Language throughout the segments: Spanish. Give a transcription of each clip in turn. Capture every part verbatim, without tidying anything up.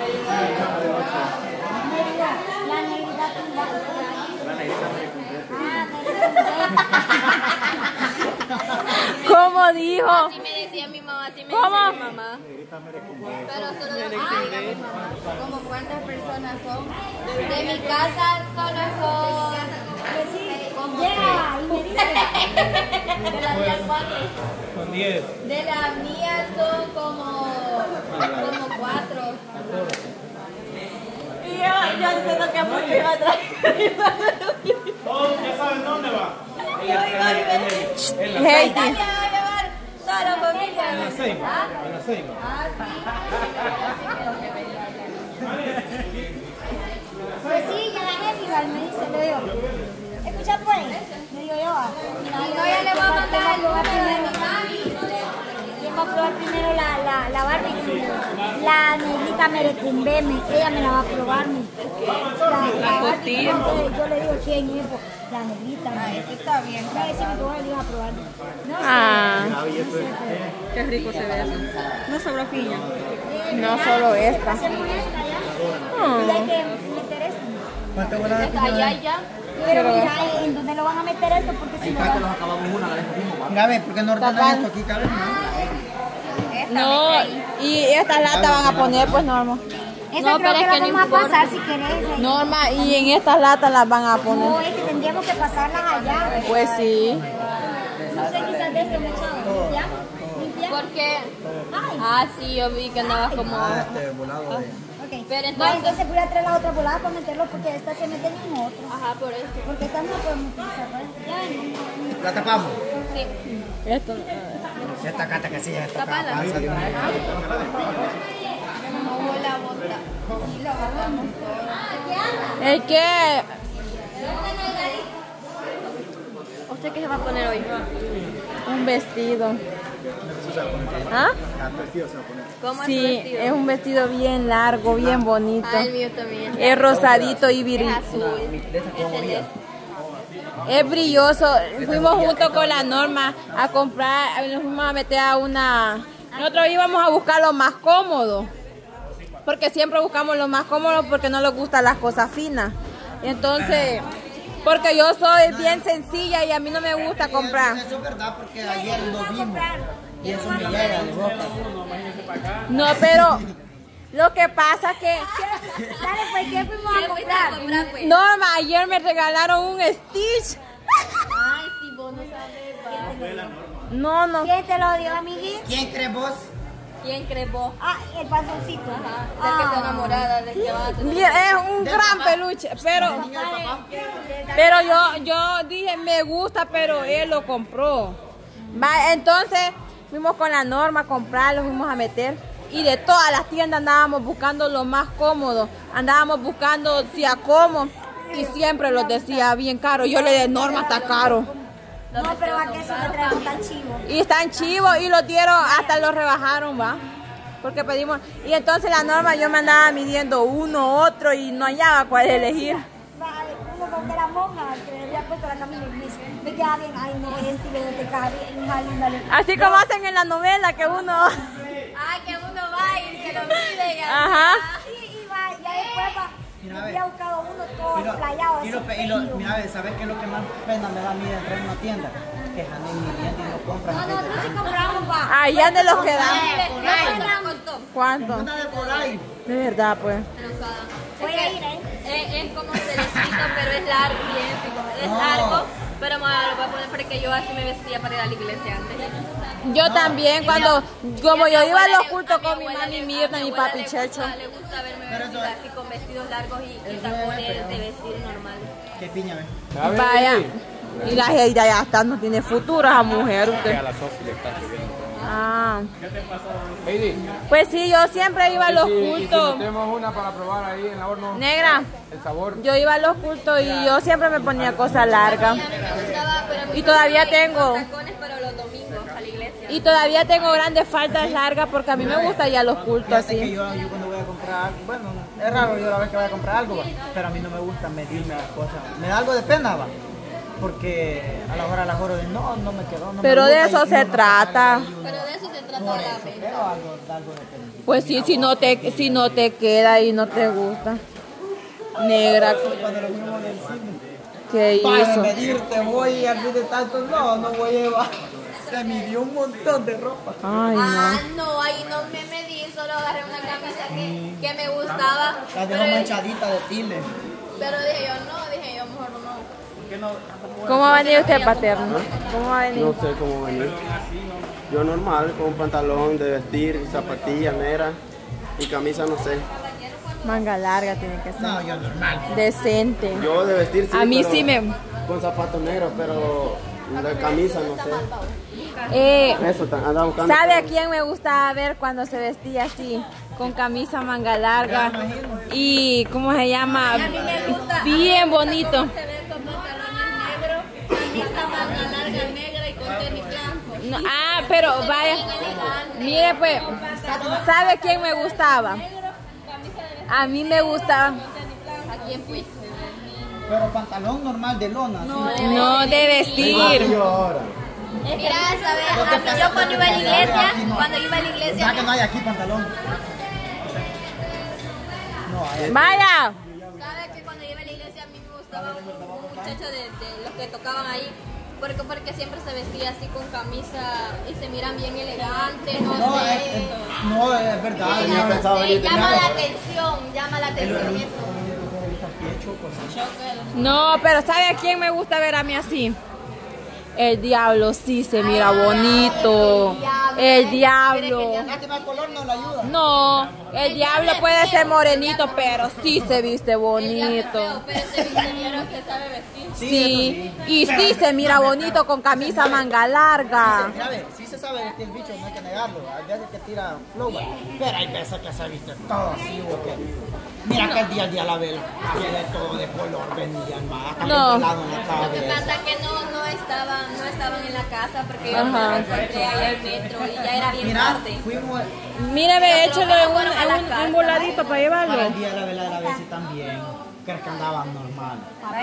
La negrita tumba. La negrita me cumple. ¿Cómo dijo? Así me decía mi mamá, así me ¿Cómo? decía mi mamá. Negrita me cumple. Pero solo de mi mamá. Como cuántas personas son. De mi casa solo son. Llega y me dice. De la mía cuatro. Con diez. De la mía son como. como cuatro. Y yo, yo tengo que mucho iba atrás. Todos ya saben dónde va. Heidi. Dale, a llevar toda la familia. En la ceiba. En la ceiba. Ah, Pues sí, ya la gente igual me dice, le digo. Escucha pues, le digo yo. ah, y no, ya le voy a mandar el número de mi mami. ¿Quién va a probar primero la, la, la Barbie? La negrita Merecumbe, me- ella me la va a probar. me- La, la costilla. Barbie, yo le digo quién es, pues, la negrita. Ah, me- este está bien. Me dice mi coja, le iba a probar. No sé. Ah, Qué rico se ve eso. No sobra piña. no solo esta. Hacemos esta ya. Oh. Y hay que meter esto. ¿Cuánto van a Está allá y ya. Pero mira, ¿en dónde lo van a meter esto? Porque si no... los acabamos una, la dejamos. Mira, ve, ¿por qué no ordenan esto aquí, cabrón? No, y estas latas van a poner, pues, Norma. Esa No, creo pero que es la que no vamos a importa. pasar si querés. Norma, y en estas latas las van a No, poner. es que tendríamos que pasarlas allá. Pues sí. No sé, quizás de esto me echaba. ¿Limpia? ¿Limpia? Porque. Ay. Ah, sí, yo vi que andaba como. Este volado de... Ok. Pero Va, entonces- entonces voy a traer la otra volada para meterlo porque esta se mete en otro. Ajá, por eso. Porque esta no podemos utilizar. ¿verdad? Ya ven. ¿La tapamos? Sí. Esto. Esta cata que sí, esta Tapala. cata. No hubo la bota. Sí, lo agarramos todo. Es que ¿Usted qué se va a poner hoy? un vestido. ¿Ah? ¿Cómo es su Sí, vestido? es un vestido bien largo, bien bonito. Ah, el mío también. Es rosadito y Es viril. azul. Es celeste. Es brilloso. Fuimos junto con la Norma a comprar, nos fuimos a meter a una... Nosotros íbamos a buscar lo más cómodo. Porque siempre buscamos lo más cómodo porque no nos gustan las cosas finas. Entonces, porque yo soy bien sencilla y a mí no me gusta comprar. Eso es verdad porque ayer lo vimos. Y eso me llega de boca. No, pero lo que pasa que... Dale, pues, ¿qué fuimos a ¿Qué fuiste a comprar? comprar, pues? Norma, ayer me regalaron un Stitch. Ay, si vos no sabes, va. No, no. ¿Quién te lo dio, amiguis? ¿Quién crees vos? ¿Quién crees vos? Ah, el panzoncito. Ajá, del que está enamorada, del que va a tener. Bien, es un gran peluche, pero pero yo yo dije me gusta, pero él lo compró. Va, entonces fuimos con la Norma a comprarlo, fuimos a meter y de todas las tiendas andábamos buscando lo más cómodo, andábamos buscando si a cómo y siempre los decía bien caro. Yo le dije, Norma, está caro. No, pero ¿a qué se le traemos tan chivo? Y están chivos y los dieron, hasta los rebajaron, va. Porque pedimos. Y entonces la Norma yo me andaba midiendo uno, otro y no hallaba cuál elegir. Vale, uno con la monja que le había puesto la camisa y me dice, me queda bien, ay no, este le te cae bien, vale, vale. Así como hacen en la novela que uno. Ah, que uno va y se lo mide. y así. Ajá. Y, y va, ya después va, Mira, me ve. había buscado uno todo Y lo, playado. y lo, así, y lo, fino. mira, ¿sabes qué es lo que más pena me da a mí de entrar en una tienda? Que Janine ni viendo y no compran. No, nosotros sí compramos, va. Ahí ya de los que dan. No, ¿cuánto me costó? ¿Cuánto? Una de por ahí. De verdad, pues. Enojada. Voy Es a que ir, ¿eh? Es, es como celestito, pero es largo, bien, es No. largo. Pero me lo voy a poner porque yo así me vestía para ir a la iglesia antes. Yo también, cuando, como Y yo mi iba a abuela los le- cultos a mi con mi abuela mami le- Mirna a y mi abuela papi le Checho. gusta- Le gusta verme Pero eso vestida es- así con vestidos largos y, y eso es tacones feo. de vestir normal. Qué piña, ve. Vaya. Y la Heida ya está, no tiene futuro esa mujer. Usted. A la Sofi le está escribiendo. Ah. Heidi, Pues sí, yo siempre iba a los y si cultos. metemos una para probar ahí en la horno, Negra, el sabor. yo iba a los cultos y yo siempre me ponía cosas largas. Y a mí me gustaba, pero a mí Y me todavía gustaba ir tengo. con tacones, pero los domingos a la iglesia. Y todavía tengo grandes faldas largas porque a mí me gusta ir a los cultos Fíjate que así. yo, yo cuando voy a comprar algo, bueno, es raro yo la vez que voy a comprar algo, va, pero a mí no me gusta medirme las cosas. Me da algo de pena, va. Porque a la hora a la hora no, no me quedó. No Pero me de gusta, eso y se uno no trata. sabe, y uno- Pero de eso se trata Por la eso, venta. pero algo, algo depende. Pues sí, si no te, si no te queda y no te gusta. Negra, Cuando lo vimos en el cine. ¿qué Para hizo? medirte voy a de tanto, no, no voy a llevar. Se midió un montón de ropa. Ay, Ah, no. no, ahí no me medí, solo agarré una camisa que, que me gustaba. La dejó Pero, manchadita de tile. pero dije yo, no, dije yo, mejor no. ¿Cómo va a venir usted, paterno? ¿Cómo va a venir? No sé cómo venir. Yo normal, con un pantalón de vestir, zapatillas negras y camisa, no sé. Manga larga tiene que ser. No, yo normal. Decente. Yo de vestir sí, A mí pero sí me... con zapatos negros, pero de camisa, no sé. Eh, Eso, ta- andaba buscando. ¿Sabe a quién me gustaba ver cuando se vestía así? Con camisa manga larga y, ¿cómo se llama? Bien bonito. Se ve con pantalones negros, camisa manga larga negra y con tenis blanco. No, ah, pero vaya, mire pues, ¿sabe quién me gustaba? A mí me gustaba, ¿A quién fuiste? Pero pantalón normal de lona. ¿sí? no de vestir. Yo ahora. Mira, ¿sabes? A mí yo cuando iba a la iglesia, cuando iba a la iglesia, Ya que no hay aquí pantalón. No, hay. Vaya, ¿sabes que cuando iba a la iglesia a mí me gustaba un, un muchacho de, de los que tocaban ahí? Porque, porque siempre se vestía así con camisa y se miran bien elegantes, no, No, sé. es, es- no, es verdad. Eh, tenía pensado sí, venir llama temprano. la atención, llama la atención eso. no, pero ¿sabe a quién me gusta ver a mí así? El diablo sí se mira bonito. El diablo. Lástima el color no le ayuda. No, el diablo puede ser morenito, pero sí se viste bonito. Pero ese ingeniero que sabe vestir. Sí, y sí se mira bonito con camisa manga larga. Mira, a ver, sí se sabe vestir el bicho, no hay que negarlo. Hay veces que tira flow, pero hay veces que se viste todo así, o que... Mira que el día al día la vela, así de todo de color venía, más hasta No. el volado en la Lo que cabeza. pasa es que no, no, estaban, no estaban en la casa porque yo Ajá. me encontré allá al metro y ya era bien Mira, tarde. fuimos Míreme, échalo en un, en un, un voladito para para llevarlo. el día de la vela de la vez y también. Crees que andaban normal.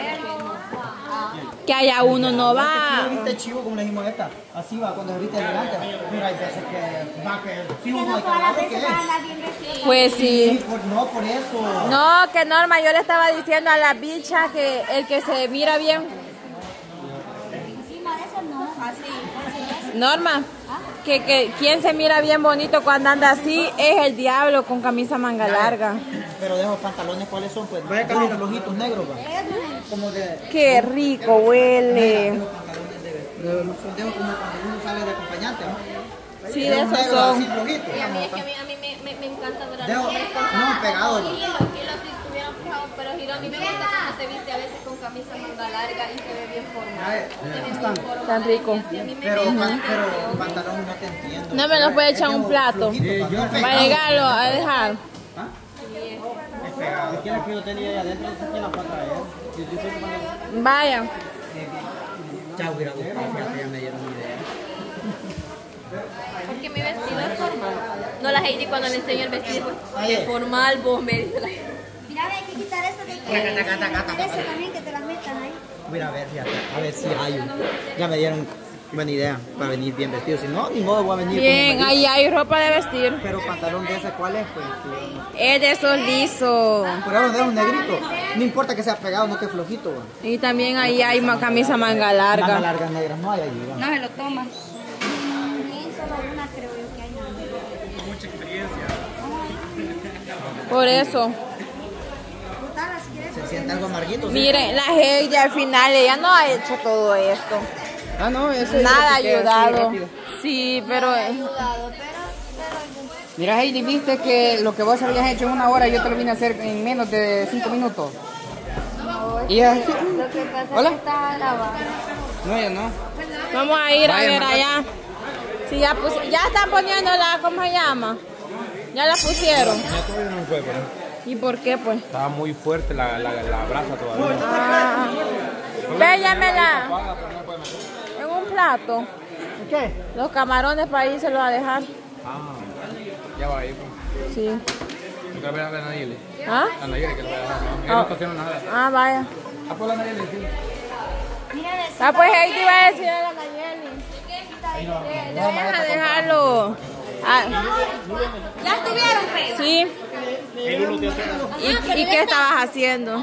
Que haya uno no Si va. lo viste chivo, como le dijimos esta, así va, cuando lo viste elegante. Mira, hay veces que va que sí uno de cada lado que es. Pues Sí, sí. por, no, por eso. No, que Norma, yo le estaba diciendo a la bicha que el que se mira bien. Encima de eso no. Así. Norma, que, que quien se mira bien bonito cuando anda así es el diablo con camisa manga larga. Pero de esos pantalones, ¿cuáles son? Pues vaya a cambiar los ojitos negros, va. Como de... Qué rico huele. Los pantalones de... de los sondeos como cuando uno sale de acompañante, ¿no? Sí, De de un esos negro así son. flojito. Y a mí es que a mí, a mí me, me, me encanta ver a De- los hombres con no, pegado, con ¿no? hilo, hilo si estuvieran pegados, pero hilo a mí me gusta cuando se viste a veces con camisa manga larga y se ve bien formal. Se ve bien formal. Tan rico. Y a mí me Pero, llama la pan- pero atención. pantalón no te entiendo. No me lo puede echar un plato. Va a llegarlo a dejar. Es pegado. Si quieres que yo tenía ahí adentro, ¿quién la puede traer? Yo- yo sé que cuando- Vaya. Ya hubiera buscado, fíjate, ya me dieron idea. Porque mi vestido es formal. No la Heidi cuando le enseño el vestido, pues, Oye. es formal, vos me dice la Mira, hay que quitar eso de que. Taca, taca, taca, taca. Eso también que te las metan ahí. Mira, a ver, fíjate, a ver si hay un... Ya me dieron buena idea para venir bien vestido. Si no, ni modo voy a venir Bien, como ahí hay ropa de vestir. Pero pantalón de ese, ¿cuál es? Pues, sí. Es de esos lisos. Por ahora de un negrito. No importa que sea pegado, no que flojito. Va. Y también ahí hay ma- camisa manga Manga larga. largas negras, no hay allí. Va. No se lo toma. Ni solo una creo yo que hay nada. Por eso. Botarla si quieres. Se siente algo amarguito. ¿sí? Miren, la Heidi al final ella no ha hecho todo esto. Ah, no, eso Nada ha eso queda así ayudado. rápido. Sí, pero eh, Ayudado, pero, pero Mira, Heidi, viste que lo que vos habías hecho en una hora, yo te lo vine a hacer en menos de cinco minutos. Y así, lo que pasa ¿Hola? es que está grabando. no, ya no. vamos a ir a Vaya, ver Marta. allá. Sí, ya, pus- ya están poniendo la, ¿cómo se llama? Ya la pusieron. Ya todavía no fue, pero ¿Y por qué, pues? estaba muy fuerte la, la, la brasa todavía. Ah, Véyamela Apaga, pero no puede meter. en un plato. ¿Qué? Los camarones para irse los a dejar. Ah, ya va ahí. Pues. Sí. Yo quiero ver a la Nayeli. ¿Ah? La Nayeli que lo voy a dejar. No, ella no está haciendo nada. Ah, vaya. Ah, pues la Nayeli, sí. Mira, Ah, pues ahí te iba a decir a la Nayeli. Deja dejarlo. Ah. ¿Ya estuvieron, Pedro? Sí. ¿Y, ¿Y qué estabas haciendo?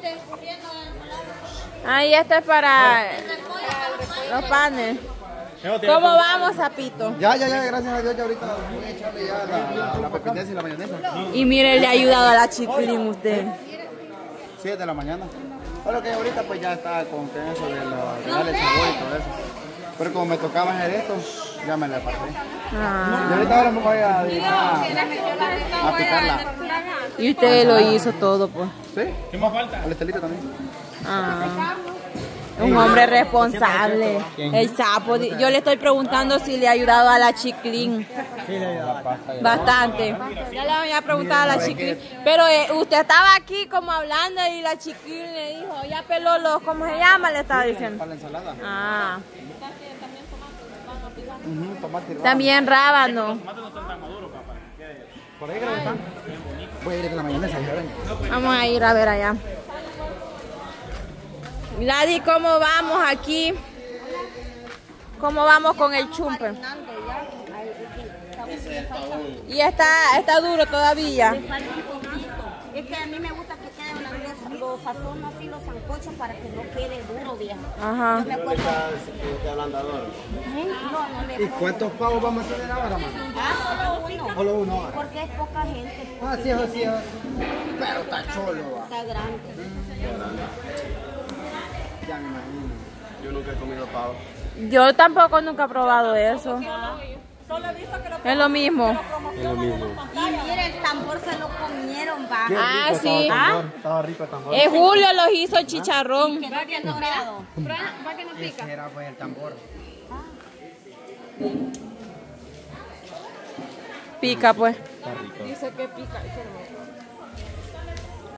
Ahí este es para los panes. ¿Cómo vamos, Zapito? Ya, ya, ya, gracias a Dios, ya ahorita voy a echarle ya la, la pepinesa y la mayonesa. Y mire, le ha ayudado a la chiquilín usted. siete de la mañana. Solo que ahorita pues ya está con que eso de, lo, de darle sabor y todo eso. Pero como me tocaba hacer esto, ya me la pasé. Ah. Y ahorita ahora me voy a dedicar a, a picarla. Y usted lo hizo todo, pues. ¿Sí? ¿Qué más falta? El estelito también. Ah. Un hombre responsable. El sapo. Yo le estoy preguntando si le ha ayudado a la Chiclín. Sí, le ayudado. Bastante. Ya le había preguntado a la Chiclín. Pero eh, usted estaba aquí como hablando y la Chiclín le dijo, ya peló los, ¿cómo se llama? Le estaba diciendo. Para la ensalada. Ah. Uh-huh, tomate y rábano. También rábano. Por ahí creo que están. Voy a ir con la mayonesa. Vamos a ir a ver allá. Gladys, ¿cómo vamos aquí? ¿Cómo vamos con el chumpe? Y está, está duro todavía. Es que a mí me gusta que queden los, los sazones así, los sancochos, para que no quede duro, vieja. Ajá. Yo me acuerdo. ¿Está ablandador? No, no le ¿Y cuántos pavos vamos a tener ahora, mamá? Ah, solo uno. Solo uno ahora. Porque es poca gente. Ah, sí, sí, sí. Pero está cholo, va. Está grande. Ya me imagino. Yo nunca he comido pavo. Yo tampoco nunca he probado eso. Es lo mismo. Es lo mismo. Y mire, el tambor se lo comieron, va. Ah, sí. Estaba rico el tambor. Eh, Julio los hizo el chicharrón. Va que no, mira. Va que no pica. Ese era pues el tambor. Pica, pues. Está rico. Dice que pica.